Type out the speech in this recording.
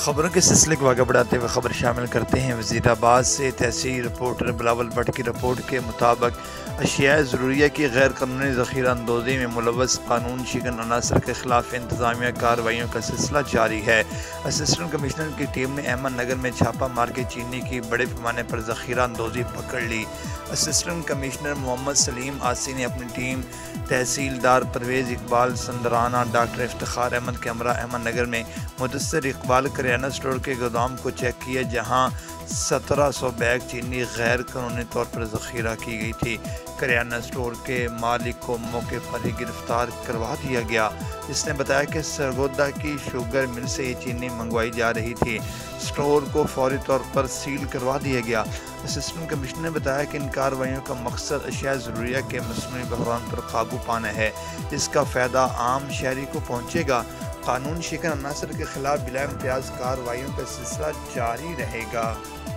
خبروں کے سلسلے کو آگے بڑھاتے ہوئے خبر شامل کرتے ہیں۔ وزیر آباد سے تحصیل رپورٹر بلاول بٹ کی رپورٹ کے مطابق اشیاء ضروریہ کی غیر قانونی ذخیرہ اندوزی میں ملوث قانون شکن عناصر کے خلاف انتظامیہ کارروائیوں کا سلسلہ جاری ہے۔ اسسٹنٹ کمشنر کی ٹیم نے احمد نگر میں چھاپہ مار کے چینی کی بڑے پیمانے پر ذخیرہ اندوزی پکڑ لی۔ اسسٹنٹ کمشنر محمد سلیم آسی نے اپنی ٹیم تحصیلدار پرویز اقبال سندرانہ، ڈاکٹر افتخار احمد کے ہمراہ احمد نگر میں مدثر اقبال کریانہ اسٹور کے گودام کو چیک کیا، جہاں 1700 بیگ چینی غیر قانونی طور پر ذخیرہ کی گئی تھی۔ کریانہ اسٹور کے مالک کو موقع پر ہی گرفتار کروا دیا گیا، جس نے بتایا کہ سرگودا کی شوگر مل سے یہ چینی منگوائی جا رہی تھی۔ اسٹور کو فوری طور پر سیل کروا دیا گیا۔ اسسٹنٹ کمشنر نے بتایا کہ ان کارروائیوں کا مقصد اشیاء ضروریہ کے مصنوعی بحران پر قابو پانا ہے، جس کا فائدہ عام شہری کو پہنچے گا۔ قانون شکن عناصر کے خلاف بلا امتیاز کارروائیوں کا سلسلہ جاری رہے گا۔